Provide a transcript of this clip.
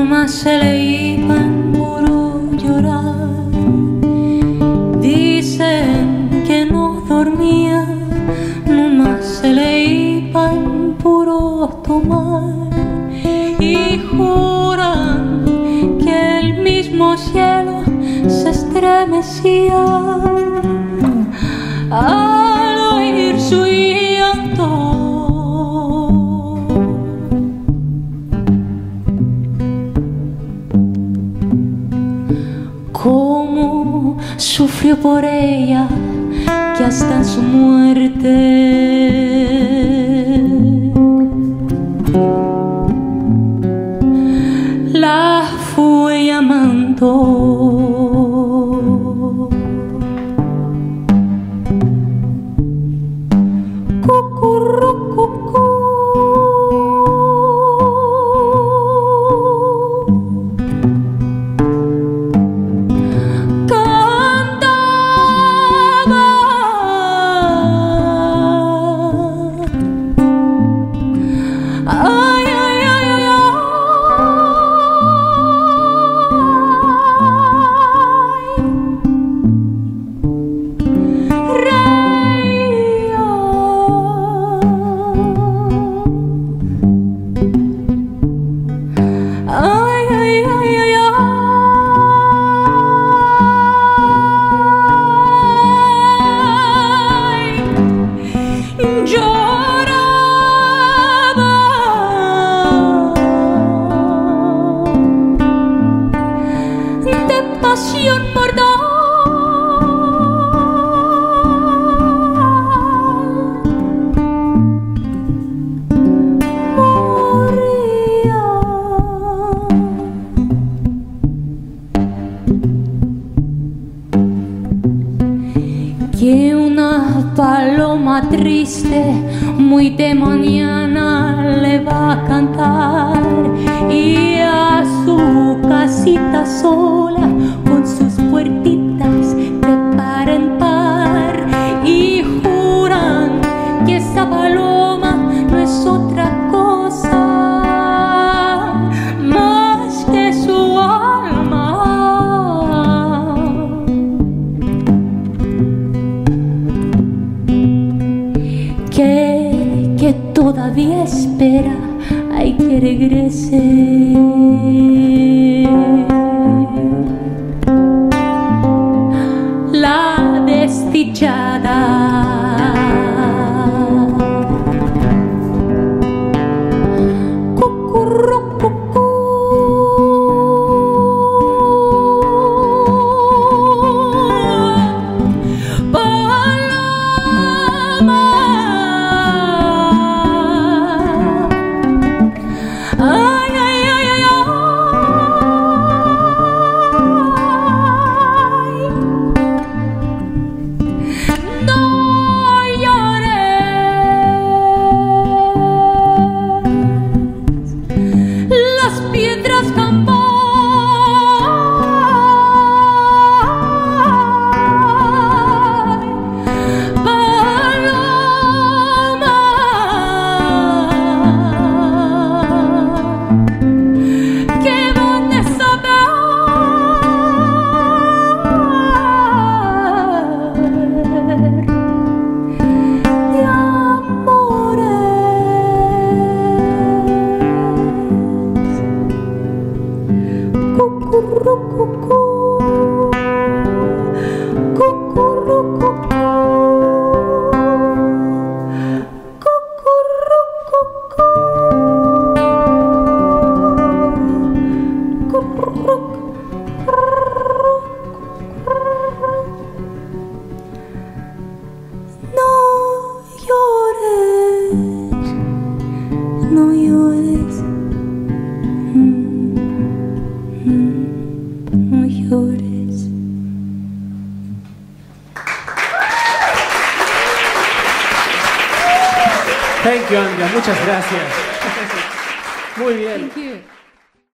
almas se le iban por llorar. Dicen que no dormía, nomás se le iban por tomar. Y juran que el mismo cielo se estremecía al oír su llanto. Cómo sufrió por ella, que hasta en su muerte la fue llamando. Que una paloma triste muy de mañana le va a cantar, y a su casita sola con sus puertitas de par en par. Y juran que esa paloma no es otra cosa más que su alma, que todavía espera, ay, que regrese. La desdichada. Thank you, Andrea. Muchas gracias. Muy bien. Thank you.